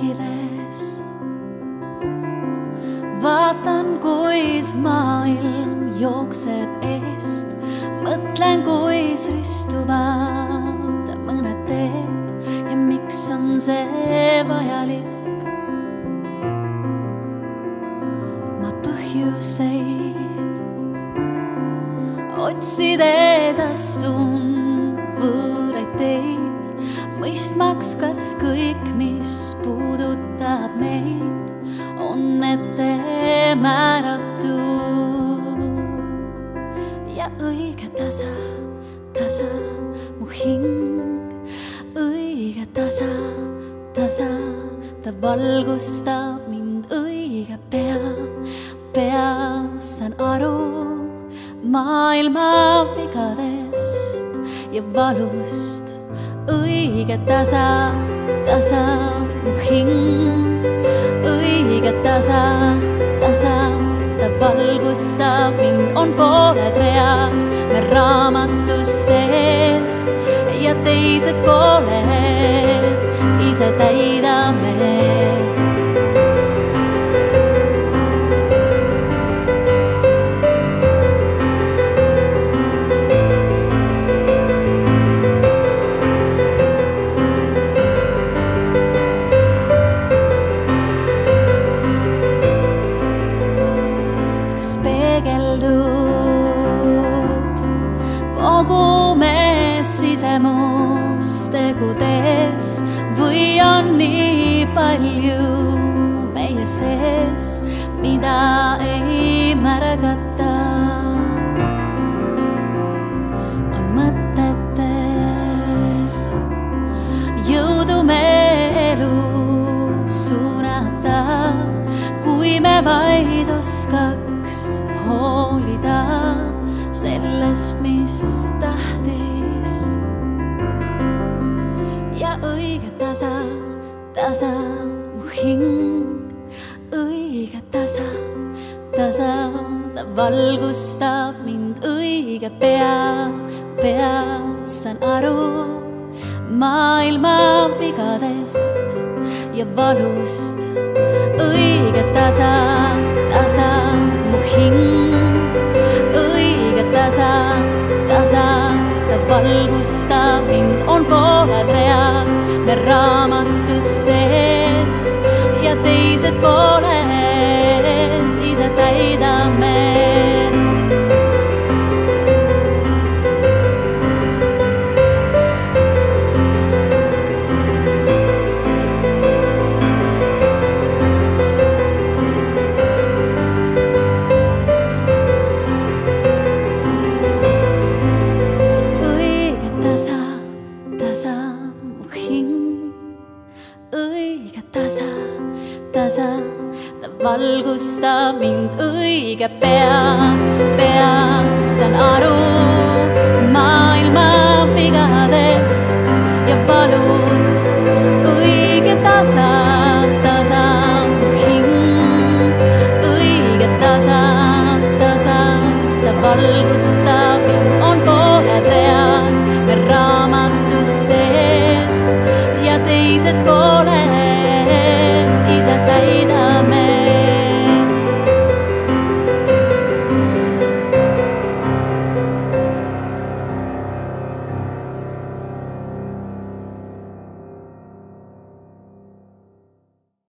vaikides. Vaatan, kuis maailm jookseb eest, mõtlen, kuis ristuvad mõned teed ja miks on see vajalik. Ma põhjuseid otsides astun võõraid teid, mõistmaks, kas kõik, mis puudutab meid, on ette määratud. Ja õige tasa, tasa mu hing, õige tasa, tasa, ta valgustab mind õige pea. Peas saan aru maailma vigadest ja valust. Õige tasa, tasa mu hing, õige tasa, tasa, ta valgustab mind, on pooled read me raamatus sees ja teised pooled ise täidame. Kogu me sisemus tegudes või on nii palju meie sees, mida ei märgata. On mõtetel jõudu me elu suunata, kui me vaid oskaks hoolida sellest, mis tähtis. Ja õige tasa, tasa mu hing, õige tasa, tasa, ta valgustab mind õige pea. Peas saan aru maailma vigadest ja valust. Õige tasa, tasa mu hing, tasa, tasa, ta valgustab mind, on pooled read me raamatus sees ja teised pooled ise täidame. Tasa, ta valgustab mind õige pea. Peas saan aru maailma vigadest ja valust. Õige tasa, tasa mu hing, õige tasa, tasa, ta valgustab